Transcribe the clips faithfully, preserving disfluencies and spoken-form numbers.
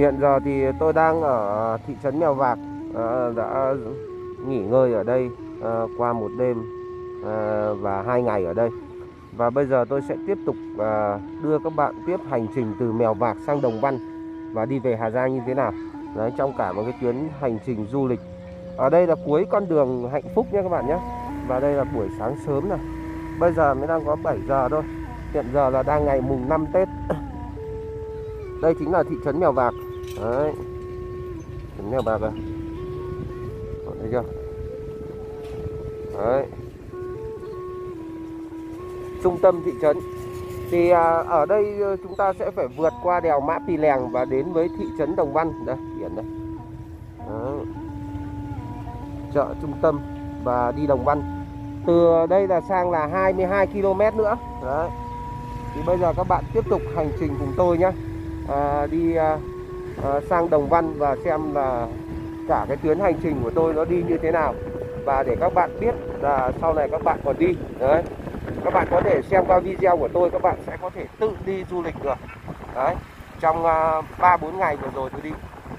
Hiện giờ thì tôi đang ở thị trấn Mèo Vạc, à, đã nghỉ ngơi ở đây à, qua một đêm à, và hai ngày ở đây. Và bây giờ tôi sẽ tiếp tục à, đưa các bạn tiếp hành trình từ Mèo Vạc sang Đồng Văn và đi về Hà Giang như thế nào. Đấy, trong cả một cái chuyến hành trình du lịch. Ở đây là cuối con đường Hạnh Phúc nhé các bạn nhé. Và đây là buổi sáng sớm này. Bây giờ mới đang có bảy giờ thôi. Hiện giờ là đang ngày mùng năm Tết. Đây chính là thị trấn Mèo Vạc. Đấy, thị trấn Mèo Vạc này. Thấy chưa? Đấy, trung tâm thị trấn. Thì à, ở đây chúng ta sẽ phải vượt qua đèo Mã Pì Lèng và đến với thị trấn Đồng Văn. Đây, biển đây. Đấy, chợ trung tâm và đi Đồng Văn. Từ đây là sang là hai mươi hai ki lô mét nữa. Đấy. Thì bây giờ các bạn tiếp tục hành trình cùng tôi nhé. À, đi à, à, sang Đồng Văn và xem là cả cái tuyến hành trình của tôi nó đi như thế nào. Và để các bạn biết là sau này các bạn còn đi. Đấy, các bạn có thể xem qua video của tôi, các bạn sẽ có thể tự đi du lịch được. Đấy, trong ba bốn ngày vừa rồi tôi đi.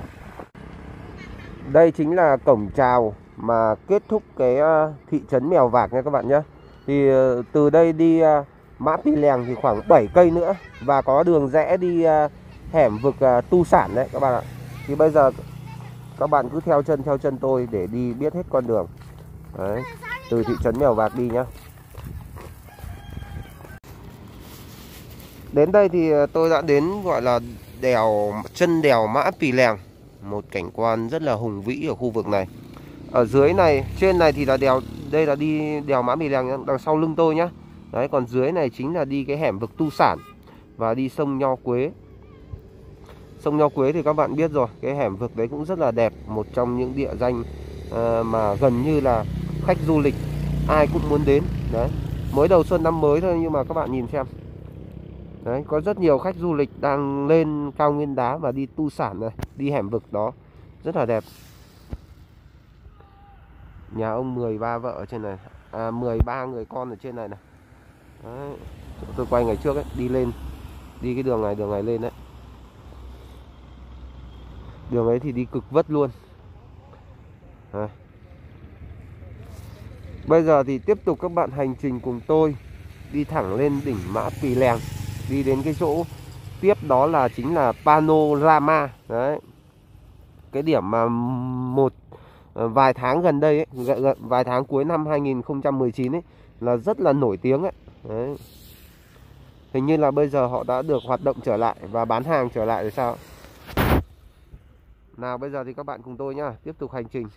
Đây chính là cổng chào mà kết thúc cái thị trấn Mèo Vạc nha các bạn nhé. Thì từ đây đi Mã Pì Lèng thì khoảng bảy cây nữa. Và có đường rẽ đi hẻm vực Tu Sản đấy các bạn ạ. Thì bây giờ các bạn cứ theo chân theo chân tôi để đi biết hết con đường. Đấy, từ thị trấn Mèo Vạc đi nhá. Đến đây thì tôi đã đến gọi là đèo chân đèo Mã Pì Lèng, một cảnh quan rất là hùng vĩ ở khu vực này. Ở dưới này, trên này thì là đèo, đây là đi đèo Mã Pì Lèng đằng sau lưng tôi nhá. Đấy, còn dưới này chính là đi cái hẻm vực Tu Sản và đi sông Nho Quế. Sông Nho Quế thì các bạn biết rồi, cái hẻm vực đấy cũng rất là đẹp, một trong những địa danh uh, mà gần như là khách du lịch ai cũng muốn đến. Đấy, mới đầu xuân năm mới thôi nhưng mà các bạn nhìn xem. Đấy, có rất nhiều khách du lịch đang lên cao nguyên đá và đi Tu Sản này, đi hẻm vực đó, rất là đẹp. Nhà ông mười ba vợ ở trên này, à, mười ba người con ở trên này này. Đấy, tôi quay ngày trước ấy, đi lên, đi cái đường này, đường này lên đấy. Đường ấy thì đi cực vất luôn. Đấy. Bây giờ thì tiếp tục các bạn hành trình cùng tôi đi thẳng lên đỉnh Mã Pì Lèng, đi đến cái chỗ tiếp đó là chính là Panorama. Đấy, cái điểm mà một vài tháng gần đây ấy, vài tháng cuối năm hai nghìn không trăm mười chín ấy là rất là nổi tiếng ấy. Đấy, hình như là bây giờ họ đã được hoạt động trở lại và bán hàng trở lại rồi sao. Nào bây giờ thì các bạn cùng tôi nhá, tiếp tục hành trình.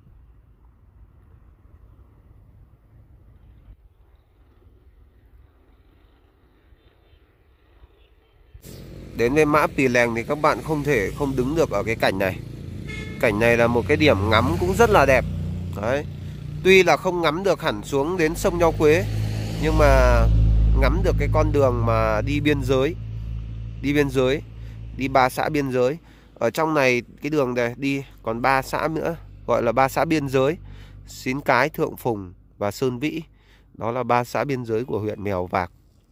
Đến với Mã Pì Lèng thì các bạn không thể không đứng được ở cái cảnh này. Cảnh này là một cái điểm ngắm cũng rất là đẹp. Đấy, tuy là không ngắm được hẳn xuống đến sông Nho Quế, nhưng mà ngắm được cái con đường mà đi biên giới. Đi biên giới, đi ba xã biên giới. Ở trong này cái đường này đi còn ba xã nữa, gọi là ba xã biên giới: Xín Cái, Thượng Phùng và Sơn Vĩ. Đó là ba xã biên giới của huyện Mèo Vạc.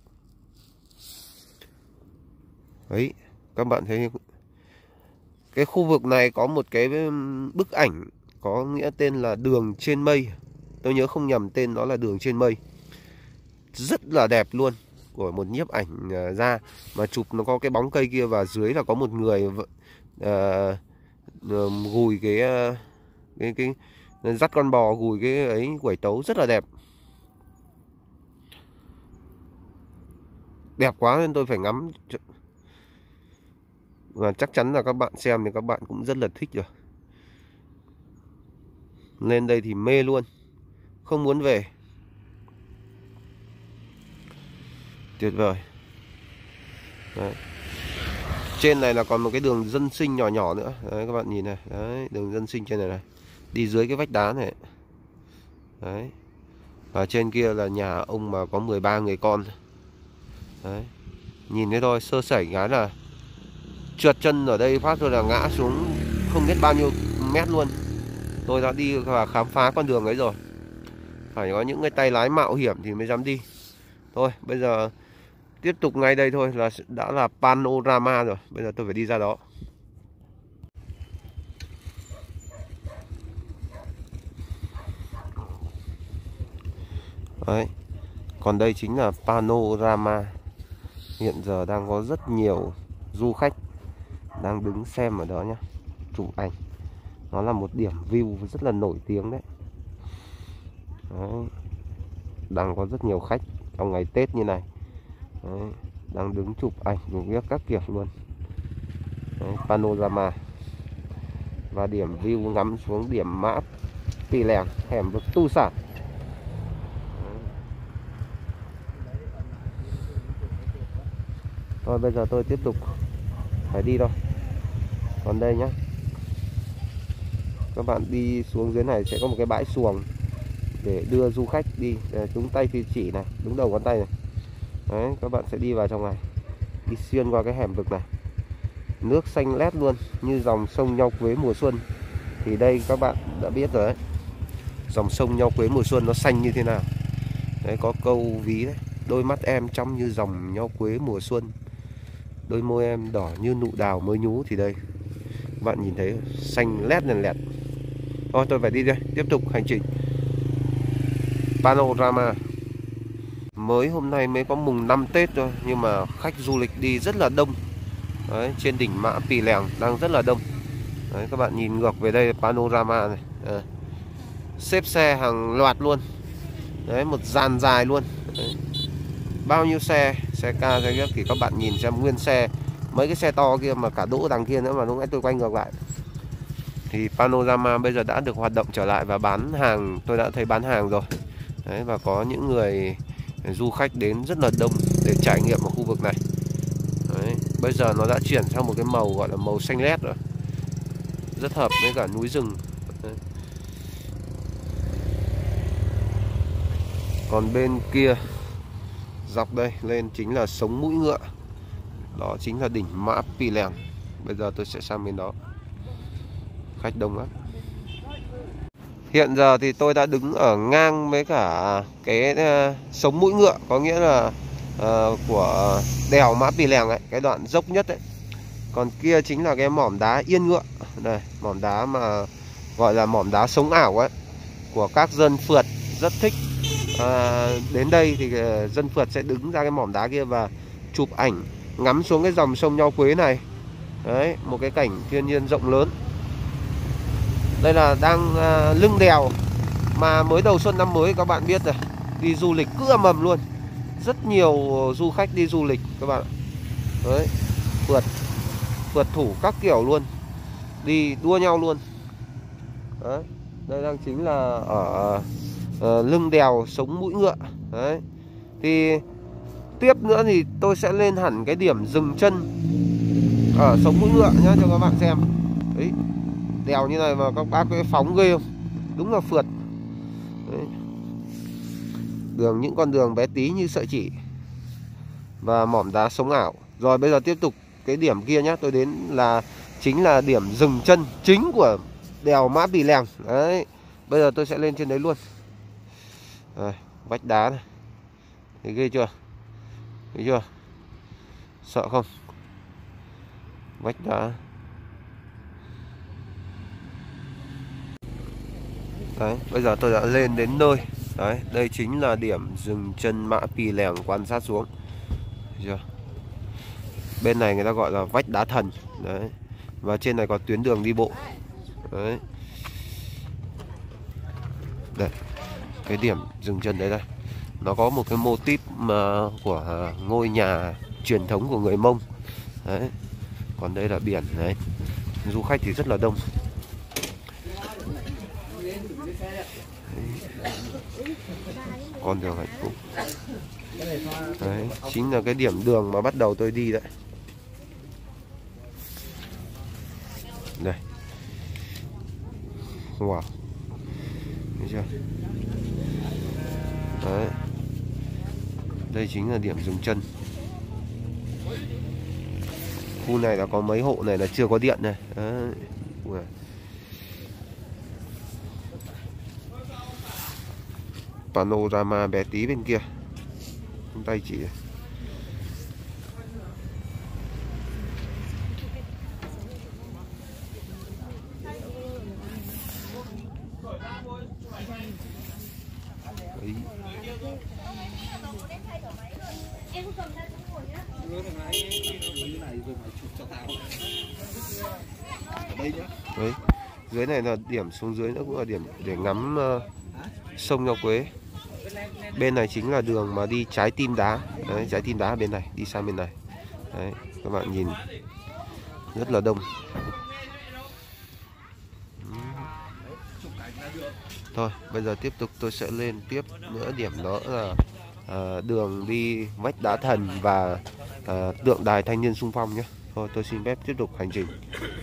Đấy, các bạn thấy cái khu vực này có một cái bức ảnh có nghĩa tên là Đường Trên Mây. Tôi nhớ không nhầm tên nó là Đường Trên Mây. Rất là đẹp luôn, của một nhiếp ảnh ra mà chụp, nó có cái bóng cây kia và dưới là có một người uh, uh, gùi cái, uh, cái cái dắt con bò gùi cái ấy, quẩy tấu, rất là đẹp. Đẹp quá nên tôi phải ngắm. Và chắc chắn là các bạn xem thì các bạn cũng rất là thích rồi. Lên đây thì mê luôn, không muốn về. Tuyệt vời. Đấy, trên này là còn một cái đường dân sinh nhỏ nhỏ nữa. Đấy, các bạn nhìn này. Đấy, đường dân sinh trên này này, đi dưới cái vách đá này. Đấy, và trên kia là nhà ông mà có mười ba người con. Đấy, nhìn thế thôi, sơ sẩy cái là trượt chân ở đây phát rồi là ngã xuống không biết bao nhiêu mét luôn. Tôi đã đi và khám phá con đường ấy rồi, phải có những cái tay lái mạo hiểm thì mới dám đi. Thôi bây giờ tiếp tục ngay đây thôi là đã là Panorama rồi. Bây giờ tôi phải đi ra đó. Đấy. Còn đây chính là Panorama. Hiện giờ đang có rất nhiều du khách đang đứng xem ở đó nhá, chụp ảnh. Nó là một điểm view rất là nổi tiếng đấy. Đấy. Đang có rất nhiều khách trong ngày Tết như này. Đấy. Đang đứng chụp ảnh cùng các kiểu luôn. Đấy. Panorama. Và điểm view ngắm xuống điểm Mã Pì Lèng, hẻm vực Tu Sản. Thôi bây giờ tôi tiếp tục phải đi thôi. Còn đây nhá, các bạn đi xuống dưới này sẽ có một cái bãi xuồng để đưa du khách đi. Đúng tay thì chỉ này, đúng đầu ngón tay này. Đấy, các bạn sẽ đi vào trong này, đi xuyên qua cái hẻm vực này. Nước xanh lét luôn, như dòng sông Nho Quế mùa xuân. Thì đây các bạn đã biết rồi đấy, dòng sông Nho Quế mùa xuân nó xanh như thế nào. Đấy, có câu ví đấy: đôi mắt em trong như dòng nho quế mùa xuân, đôi môi em đỏ như nụ đào mới nhú. Thì đây, các bạn nhìn thấy xanh lét lẹt lẹt. Thôi tôi phải đi đây, tiếp tục hành trình Panorama. Mới hôm nay mới có mùng năm Tết thôi, nhưng mà khách du lịch đi rất là đông. Đấy, trên đỉnh Mã Pì Lèng đang rất là đông. Đấy, các bạn nhìn ngược về đây Panorama này. À, xếp xe hàng loạt luôn. Đấy, một dàn dài luôn. Đấy. Bao nhiêu xe, xe ca, xe ghép thì các bạn nhìn xem nguyên xe. Mấy cái xe to kia mà cả đỗ đằng kia nữa mà lúc nãy tôi quay ngược lại. Thì Panorama bây giờ đã được hoạt động trở lại và bán hàng, tôi đã thấy bán hàng rồi. Đấy, và có những người du khách đến rất là đông để trải nghiệm ở khu vực này. Đấy, bây giờ nó đã chuyển sang một cái màu gọi là màu xanh lét rồi, rất hợp với cả núi rừng. Đấy. Còn bên kia dọc đây lên chính là Sống Mũi Ngựa. Đó chính là đỉnh Mã Pì Lèng. Bây giờ tôi sẽ sang bên đó. Khách đông lắm. Hiện giờ thì tôi đã đứng ở ngang với cả cái uh, Sống Mũi Ngựa, có nghĩa là uh, của đèo Mã Pì Lèng ấy, cái đoạn dốc nhất ấy. Còn kia chính là cái mỏm đá Yên Ngựa. Đây, mỏm đá mà gọi là mỏm đá sống ảo ấy, của các dân phượt rất thích. À, đến đây thì dân phượt sẽ đứng ra cái mỏm đá kia và chụp ảnh ngắm xuống cái dòng sông Nho Quế này. Đấy, một cái cảnh thiên nhiên rộng lớn. Đây là đang à, lưng đèo mà mới đầu xuân năm mới các bạn biết rồi, đi du lịch cứ ầm ầm luôn. Rất nhiều du khách đi du lịch các bạn. Đấy, phượt phượt thủ các kiểu luôn, đi đua nhau luôn. Đấy, đây đang chính là ở uh, lưng đèo Sống Mũi Ngựa. Đấy, thì tiếp nữa thì tôi sẽ lên hẳn cái điểm dừng chân ở Sống Mũi Ngựa nhá, cho các bạn xem. Đấy, đèo như này mà các bác cái phóng ghê không, đúng là phượt. Đấy. Đường, những con đường bé tí như sợi chỉ và mỏm đá sống ảo. Rồi bây giờ tiếp tục cái điểm kia nhá, tôi đến là chính là điểm dừng chân chính của đèo Mã Pì Lèng. Đấy, bây giờ tôi sẽ lên trên đấy luôn. Rồi, vách đá này, thấy ghê chưa, thấy chưa, sợ không? Vách đá. Đấy, bây giờ tôi đã lên đến nơi. Đấy, đây chính là điểm dừng chân Mã Pì Lèng, quan sát xuống. Thấy chưa? Bên này người ta gọi là vách đá thần. Đấy, và trên này có tuyến đường đi bộ. Đấy, đây, cái điểm dừng chân đấy đây. Nó có một cái mô típ mà của ngôi nhà truyền thống của người Mông. Đấy, còn đây là biển. Đấy, du khách thì rất là đông. Con đường hạnh phúc. Đấy, chính là cái điểm đường mà bắt đầu tôi đi đấy. Đây. Wow. Thấy chưa? Đấy. Đây chính là điểm dừng chân. Khu này là có mấy hộ này là chưa có điện này. Đấy. Wow. Panorama bé tí bên kia, tay chỉ. Đấy. Đấy, dưới này là điểm xuống dưới nữa cũng là điểm để ngắm uh, sông Nho Quế. Bên này chính là đường mà đi Trái Tim Đá. Đấy, Trái Tim Đá ở bên này, đi sang bên này. Đấy, các bạn nhìn rất là đông. Thôi, bây giờ tiếp tục tôi sẽ lên tiếp nữa điểm đó là uh, đường đi Vách Đá Thần và uh, tượng đài thanh niên xung phong nhé. Thôi, tôi xin phép tiếp tục hành trình.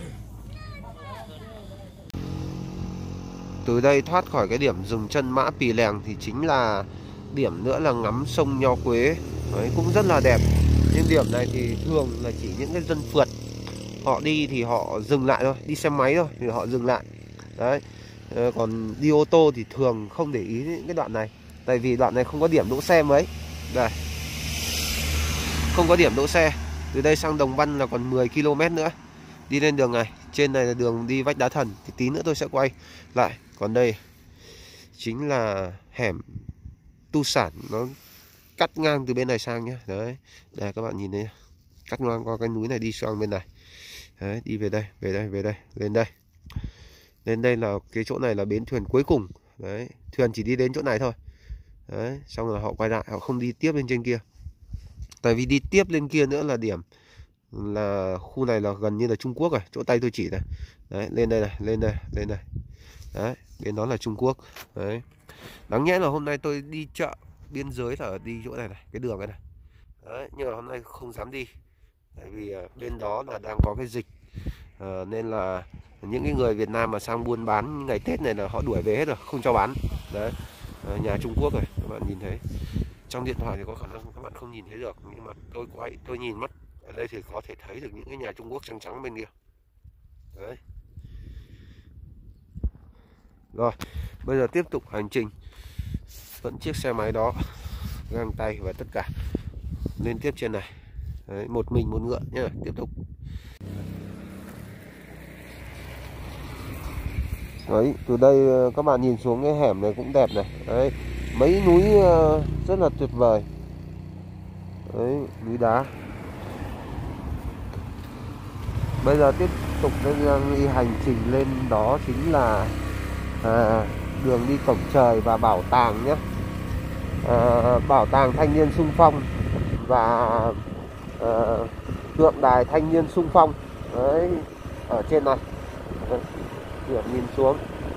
Từ đây thoát khỏi cái điểm dừng chân Mã Pì Lèng thì chính là điểm nữa là ngắm sông Nho Quế. Đấy, cũng rất là đẹp. Nhưng điểm này thì thường là chỉ những cái dân phượt họ đi thì họ dừng lại thôi, đi xe máy thôi thì họ dừng lại. Đấy. Còn đi ô tô thì thường không để ý những cái đoạn này, tại vì đoạn này không có điểm đỗ xe mấy. Đây, không có điểm đỗ xe. Từ đây sang Đồng Văn là còn mười ki lô mét nữa. Đi lên đường này, trên này là đường đi Vách Đá Thần. Thì tí nữa tôi sẽ quay lại. Còn đây chính là hẻm Tu Sản, nó cắt ngang từ bên này sang nhé. Đấy, đây các bạn nhìn thấy, cắt ngang qua cái núi này đi sang bên này. Đấy, đi về đây, về đây, về đây, lên đây. Lên đây là cái chỗ này là bến thuyền cuối cùng. Đấy, thuyền chỉ đi đến chỗ này thôi. Đấy, xong rồi họ quay lại, họ không đi tiếp lên trên kia. Tại vì đi tiếp lên kia nữa là điểm là khu này là gần như là Trung Quốc rồi, chỗ tay tôi chỉ này. Đấy, lên đây này, lên đây, lên đây. Đấy, bên đó là Trung Quốc. Đấy. Đáng nhẽ là hôm nay tôi đi chợ biên giới là đi chỗ này này, cái đường này này. Đấy, nhưng mà hôm nay không dám đi. Tại vì bên đó là đang có cái dịch. À, nên là những cái người Việt Nam mà sang buôn bán ngày Tết này là họ đuổi về hết rồi, không cho bán. Đấy, à, nhà Trung Quốc rồi, các bạn nhìn thấy. Trong điện thoại thì có khả năng các bạn không nhìn thấy được, nhưng mà tôi quay, tôi nhìn mắt ở đây thì có thể thấy được những cái nhà Trung Quốc trắng trắng bên kia. Đấy. Rồi, bây giờ tiếp tục hành trình. Vẫn chiếc xe máy đó, găng tay và tất cả lên tiếp trên này. Đấy, một mình một ngựa nhá, tiếp tục. Đấy, từ đây các bạn nhìn xuống cái hẻm này cũng đẹp này. Đấy, mấy núi rất là tuyệt vời. Đấy, núi đá. Bây giờ tiếp tục đi hành trình lên đó chính là à, đường đi Cổng Trời và bảo tàng nhé. À, bảo tàng thanh niên xung phong và à, tượng đài thanh niên xung phong. Đấy, ở trên này. Đấy, điểm nhìn xuống.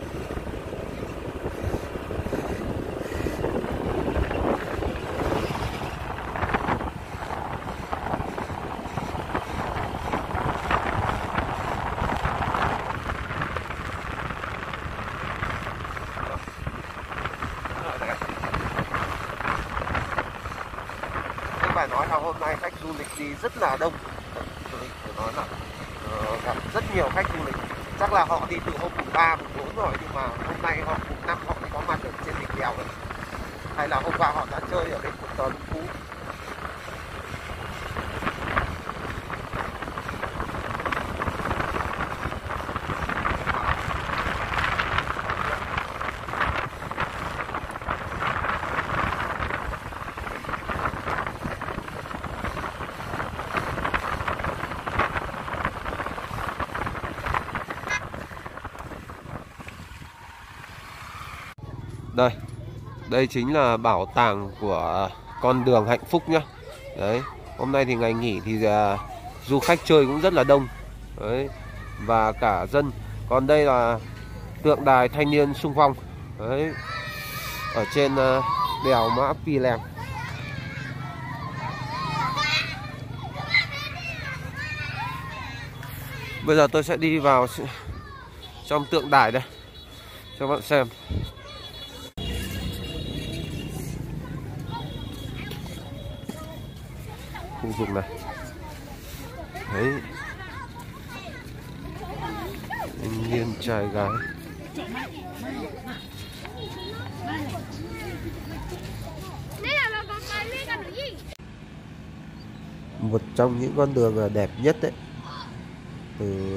Phải nói là hôm nay khách du lịch đi rất là đông. Du lịch phải nói là uh, gặp rất nhiều khách du lịch. Chắc là họ đi từ hôm mùng ba, mùng bốn rồi, nhưng mà hôm nay họ mùng năm họ mới có mặt ở trên đỉnh đèo rồi. Hay là hôm qua họ đã chơi ở bên Cột Cờ Lũng Phú. Đây, đây chính là bảo tàng của con đường hạnh phúc nhá. Đấy, hôm nay thì ngày nghỉ thì uh, du khách chơi cũng rất là đông. Đấy, và cả dân. Còn đây là tượng đài thanh niên xung phong. Đấy, ở trên uh, đèo Mã Pì Lèng. Bây giờ tôi sẽ đi vào trong tượng đài đây cho các bạn xem. Khu vực này. Đấy, thanh niên trai gái. Một trong những con đường đẹp nhất đấy, từ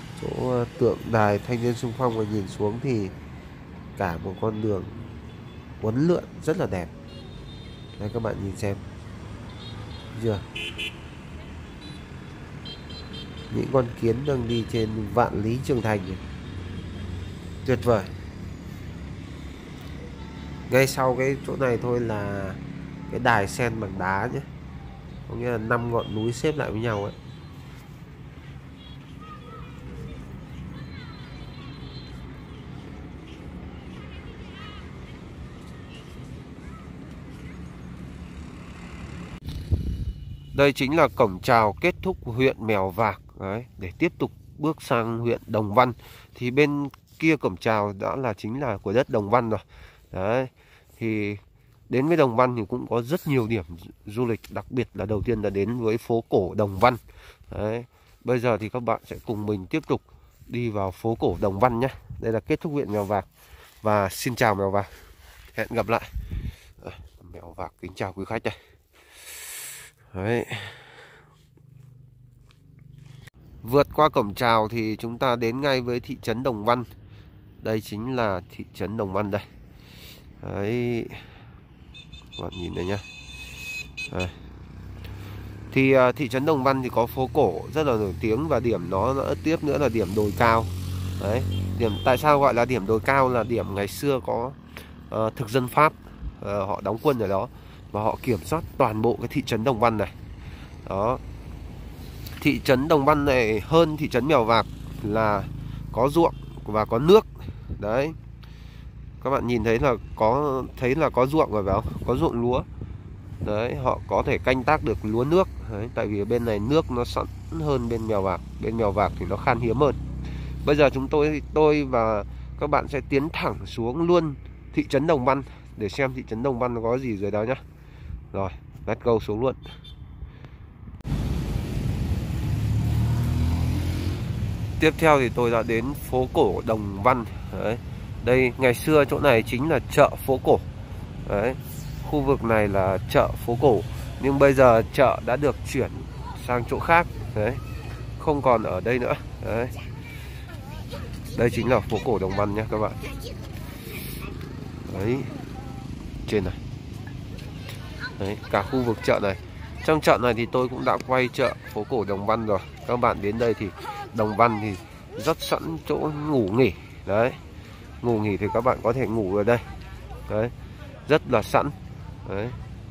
chỗ tượng đài thanh niên xung phong mà nhìn xuống thì cả một con đường uốn lượn rất là đẹp. Đây các bạn nhìn xem. Chưa? Những con kiến đang đi trên vạn lý trường thành này. Tuyệt vời. Ngay sau cái chỗ này thôi là cái đài sen bằng đá nhé. Có nghĩa là năm ngọn núi xếp lại với nhau ấy. Đây chính là cổng chào kết thúc huyện Mèo Vạc. Đấy, để tiếp tục bước sang huyện Đồng Văn. Thì bên kia cổng chào đã là chính là của đất Đồng Văn rồi. Đấy, thì đến với Đồng Văn thì cũng có rất nhiều điểm du lịch. Đặc biệt là đầu tiên là đến với phố cổ Đồng Văn. Đấy, bây giờ thì các bạn sẽ cùng mình tiếp tục đi vào phố cổ Đồng Văn nhé. Đây là kết thúc huyện Mèo Vạc. Và xin chào Mèo Vạc. Hẹn gặp lại. Mèo Vạc kính chào quý khách đây. Đấy. Vượt qua cổng chào thì chúng ta đến ngay với thị trấn Đồng Văn. Đây chính là thị trấn Đồng Văn đây. Đấy. Các bạn nhìn đây nhá. Đây. Thì uh, thị trấn Đồng Văn thì có phố cổ rất là nổi tiếng. Và điểm nó nữa tiếp nữa là điểm đồi cao. Đấy. Điểm tại sao gọi là điểm đồi cao là điểm ngày xưa có uh, thực dân Pháp uh, họ đóng quân ở đó. Và họ kiểm soát toàn bộ cái thị trấn Đồng Văn này. Đó. Thị trấn Đồng Văn này hơn thị trấn Mèo Vạc là có ruộng và có nước. Đấy. Các bạn nhìn thấy là có thấy là có ruộng rồi phải không? Có ruộng lúa. Đấy, họ có thể canh tác được lúa nước. Đấy, tại vì bên này nước nó sẵn hơn bên Mèo Vạc. Bên Mèo Vạc thì nó khan hiếm hơn. Bây giờ chúng tôi tôi và các bạn sẽ tiến thẳng xuống luôn thị trấn Đồng Văn để xem thị trấn Đồng Văn nó có gì dưới đó nhá. Rồi, let's go xuống luôn. Tiếp theo thì tôi đã đến phố cổ Đồng Văn. Đấy. Đây ngày xưa chỗ này chính là chợ phố cổ. Đấy. Khu vực này là chợ phố cổ. Nhưng bây giờ chợ đã được chuyển sang chỗ khác. Đấy. Không còn ở đây nữa. Đấy. Đây chính là phố cổ Đồng Văn nhé các bạn. Đấy. Trên này. Đấy. Cả khu vực chợ này. Trong chợ này thì tôi cũng đã quay chợ phố cổ Đồng Văn rồi. Các bạn đến đây thì Đồng Văn thì rất sẵn chỗ ngủ nghỉ. Đấy. Ngủ nghỉ thì các bạn có thể ngủ ở đây. Đấy. Rất là sẵn. Đấy.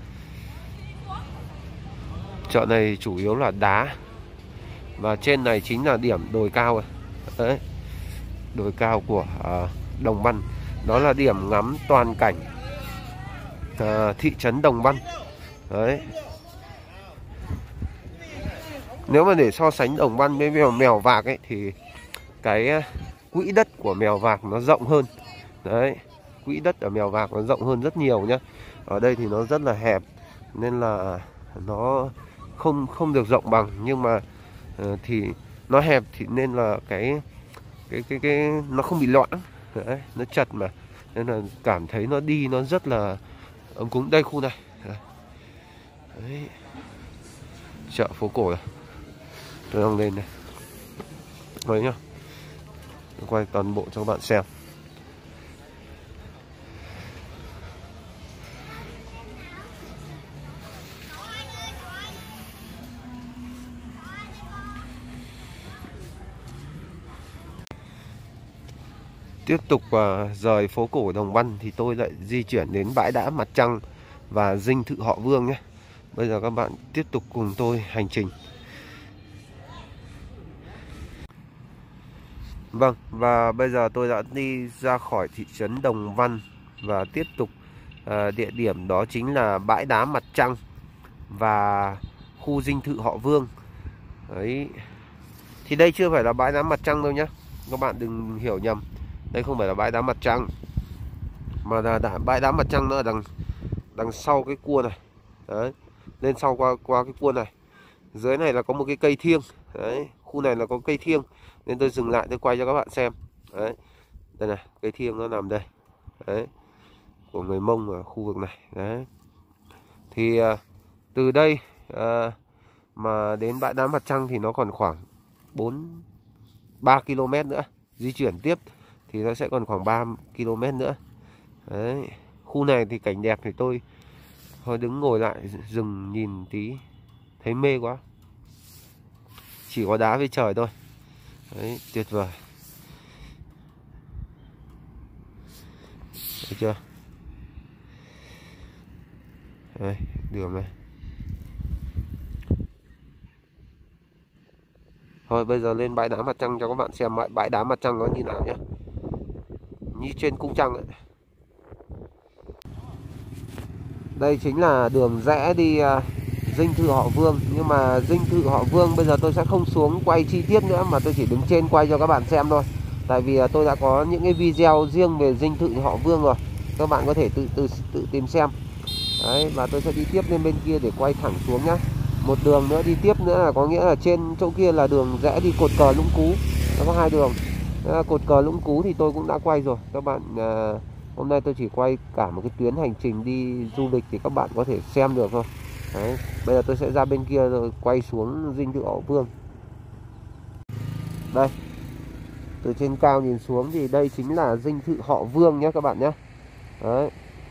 Chợ này chủ yếu là đá. Và trên này chính là điểm đồi cao. Đấy. Đồi cao của uh, Đồng Văn. Đó là điểm ngắm toàn cảnh uh, thị trấn Đồng Văn. Đấy. Nếu mà để so sánh Đồng Văn với Mèo, Mèo Vạc ấy thì cái quỹ đất của Mèo Vạc nó rộng hơn. Đấy, quỹ đất ở Mèo Vạc nó rộng hơn rất nhiều nhá. Ở đây thì nó rất là hẹp nên là nó không không được rộng bằng, nhưng mà uh, thì nó hẹp thì nên là cái cái cái cái nó không bị loãng. Đấy, nó chật mà nên là cảm thấy nó đi nó rất là ấm cúng. Đây khu này. Đấy. Chợ phố cổ này. Tôi đang lên này. Đấy nhá. Tôi quay toàn bộ cho các bạn xem. Tiếp tục uh, rời phố cổ Đồng Văn thì tôi lại di chuyển đến bãi đá Mặt Trăng và dinh thự Họ Vương nhé. Bây giờ các bạn tiếp tục cùng tôi hành trình. Vâng, và bây giờ tôi đã đi ra khỏi thị trấn Đồng Văn và tiếp tục uh, địa điểm đó chính là bãi đá Mặt Trăng và khu dinh thự Họ Vương. Đấy. Thì đây chưa phải là bãi đá Mặt Trăng đâu nhé. Các bạn đừng hiểu nhầm. Đây không phải là bãi đá Mặt Trăng, mà là đã, bãi đá Mặt Trăng nó ở đằng đằng sau cái cua này. Đấy. Lên sau qua qua cái cua này. Dưới này là có một cái cây thiêng. Đấy. Khu này là có cây thiêng nên tôi dừng lại tôi quay cho các bạn xem. Đấy. Đây này, cây thiêng nó nằm đây. Đấy. Của người Mông ở khu vực này. Đấy. Thì uh, từ đây uh, mà đến bãi đá Mặt Trăng thì nó còn khoảng bốn ba ki lô mét nữa. Di chuyển tiếp thì nó sẽ còn khoảng ba ki lô mét nữa. Đấy. khu này thì cảnh đẹp thì tôi thôi đứng ngồi lại dừng nhìn tí, thấy mê quá. Chỉ có đá với trời thôi. Đấy, tuyệt vời. Thấy chưa? Đây, đường này. Thôi bây giờ lên bãi đá mặt trăng cho các bạn xem bãi đá mặt trăng nó như nào nhé. Như trên cung trăng ấy. Đây chính là đường rẽ đi uh, dinh thự họ Vương. Nhưng mà dinh thự họ Vương bây giờ tôi sẽ không xuống quay chi tiết nữa, mà tôi chỉ đứng trên quay cho các bạn xem thôi. Tại vì uh, tôi đã có những cái video riêng về dinh thự họ Vương rồi. Các bạn có thể tự tự tự tìm xem. Đấy, và tôi sẽ đi tiếp lên bên kia để quay thẳng xuống nhá. Một đường nữa đi tiếp nữa là có nghĩa là trên chỗ kia là đường rẽ đi cột cờ Lũng Cú. Nó có hai đường. À, cột cờ Lũng Cú thì tôi cũng đã quay rồi. Các bạn à, hôm nay tôi chỉ quay cả một cái tuyến hành trình đi du lịch thì các bạn có thể xem được thôi. Đấy, bây giờ tôi sẽ ra bên kia rồi quay xuống dinh thự họ Vương. Đây, từ trên cao nhìn xuống thì đây chính là dinh thự họ Vương nhé các bạn nhé. Đấy.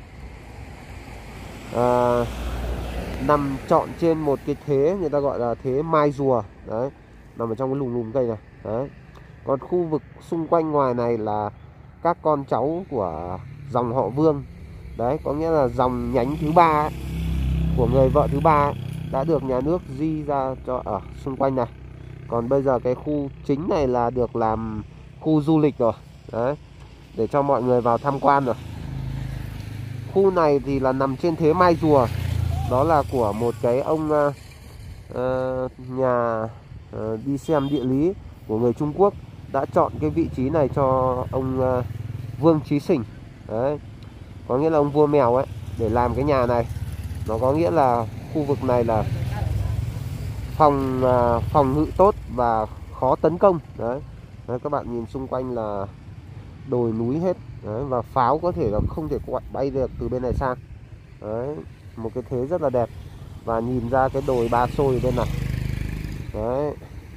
À, nằm trọn trên một cái thế người ta gọi là thế mai rùa. Đấy, nằm ở trong cái lùm lùm cây này. Đấy. Còn khu vực xung quanh ngoài này là các con cháu của dòng họ Vương. Đấy, có nghĩa là dòng nhánh thứ ba ấy, của người vợ thứ ba ấy, đã được nhà nước di ra cho ở xung quanh này. Còn bây giờ cái khu chính này là được làm khu du lịch rồi. Đấy, để cho mọi người vào tham quan rồi. Khu này thì là nằm trên thế mai rùa. Đó là của một cái ông uh, uh, nhà uh, đi xem địa lý của người Trung Quốc đã chọn cái vị trí này cho ông uh, Vương Chí Sình. Đấy, có nghĩa là ông vua mèo ấy, để làm cái nhà này. Nó có nghĩa là khu vực này là phòng uh, phòng ngự tốt và khó tấn công. Đấy. Đấy, các bạn nhìn xung quanh là đồi núi hết. Đấy, và pháo có thể là không thể bay được từ bên này sang. Đấy, một cái thế rất là đẹp. Và nhìn ra cái đồi Ba Xôi bên này. Đấy,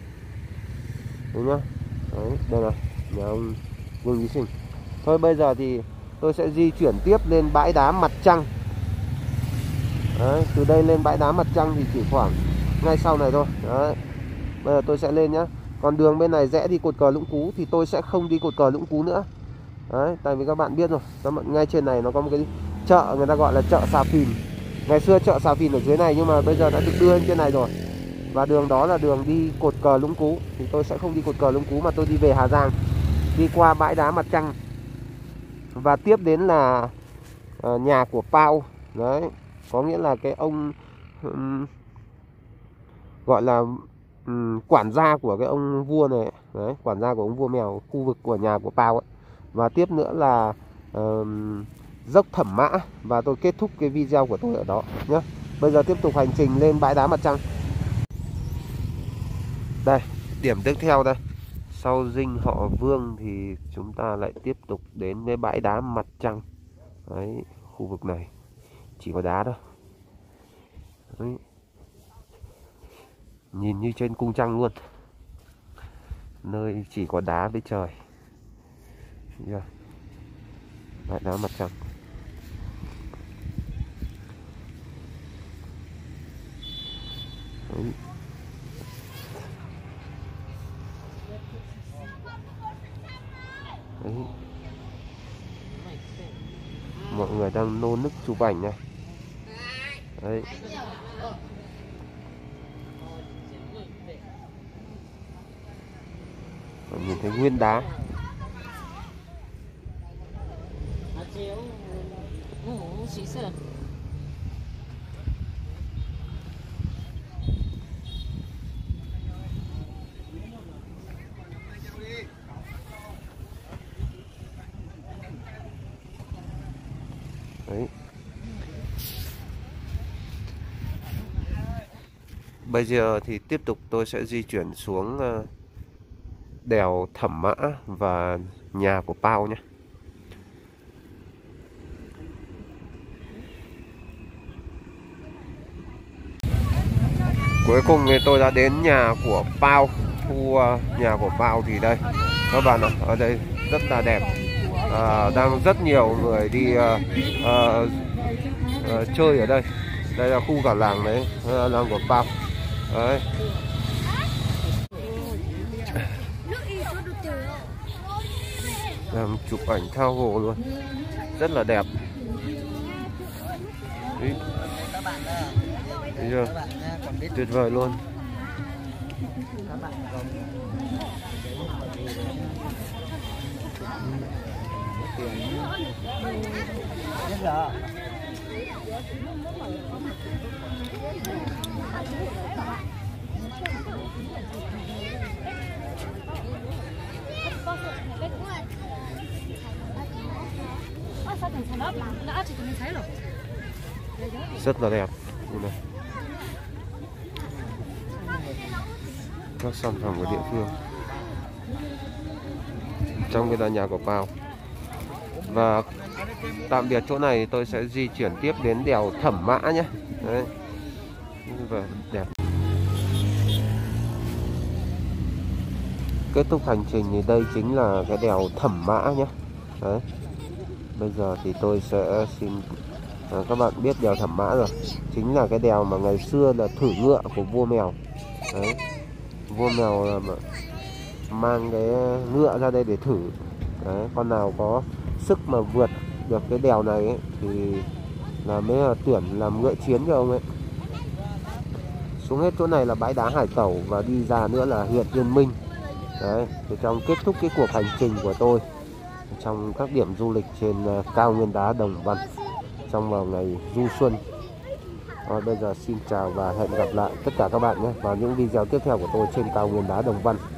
đúng nhá. Đấy, đây này, nhà ông Vương Chí Sình. Thôi bây giờ thì tôi sẽ di chuyển tiếp lên bãi đá mặt trăng. Đấy, từ đây lên bãi đá mặt trăng thì chỉ khoảng ngay sau này thôi. Đấy, bây giờ tôi sẽ lên nhá. Còn đường bên này rẽ đi cột cờ Lũng Cú thì tôi sẽ không đi cột cờ Lũng Cú nữa. Đấy, tại vì các bạn biết rồi, các bạn ngay trên này nó có một cái chợ người ta gọi là chợ Xà Phìn. Ngày xưa chợ Xà Phìn ở dưới này nhưng mà bây giờ đã được đưa lên trên này rồi. Và đường đó là đường đi cột cờ Lũng Cú. Thì tôi sẽ không đi cột cờ Lũng Cú mà tôi đi về Hà Giang, đi qua bãi đá mặt trăng. Và tiếp đến là uh, nhà của Pao. Đấy, có nghĩa là cái ông um, gọi là um, quản gia của cái ông vua này. Đấy, quản gia của ông vua mèo, khu vực của nhà của Pao ấy. Và tiếp nữa là uh, dốc Thẩm Mã. Và tôi kết thúc cái video của tôi ở đó nhé. Bây giờ tiếp tục hành trình lên bãi đá mặt trăng. Đây, điểm tiếp theo đây. Sau dinh họ Vương thì chúng ta lại tiếp tục đến với bãi đá mặt trăng. Đấy, khu vực này chỉ có đá thôi. Đấy, nhìn như trên cung trăng luôn. Nơi chỉ có đá với trời. Yeah. Bãi đá mặt trăng. Đấy. Đấy. Mọi người đang nô nức chụp ảnh này. Đấy. Còn nhìn thấy nguyên đá. Đấy. Bây giờ thì tiếp tục tôi sẽ di chuyển xuống đèo Thẩm Mã và nhà của Pao nhé. Cuối cùng thì tôi đã đến nhà của Pao. Khu nhà của Pao thì đây các bạn ạ, ở đây rất là đẹp. à, đang rất nhiều người đi à, à, à, chơi ở đây. Đây là khu cả làng đấy, làng của Pao đấy. Làm chụp ảnh thao hồ luôn, rất là đẹp. Đấy. Thấy chưa? Tuyệt vời luôn. Rất là đẹp. Đây. Các sản phẩm của địa phương. Trong cái là nhà của Pao. Và tạm biệt chỗ này, tôi sẽ di chuyển tiếp đến đèo Thẩm Mã nhé. Đấy. Và đẹp. Kết thúc hành trình thì đây chính là cái đèo Thẩm Mã nhé. Đấy. Bây giờ thì tôi sẽ xin à, các bạn biết đèo Thẩm Mã rồi. Chính là cái đèo mà ngày xưa là thử ngựa của vua Mèo. Đấy. Vua Mèo là mà mang cái ngựa ra đây để thử. Đấy. Con nào có sức mà vượt được cái đèo này ấy, thì là mới là tuyển làm ngựa chiến cho ông ấy. Xuống hết chỗ này là bãi đá Hải Tẩu và đi ra nữa là huyện Yên Minh. Đấy, thì trong kết thúc cái cuộc hành trình của tôi trong các điểm du lịch trên cao nguyên đá Đồng Văn trong vào ngày du xuân. Rồi, bây giờ xin chào và hẹn gặp lại tất cả các bạn nhé vào những video tiếp theo của tôi trên cao nguyên đá Đồng Văn.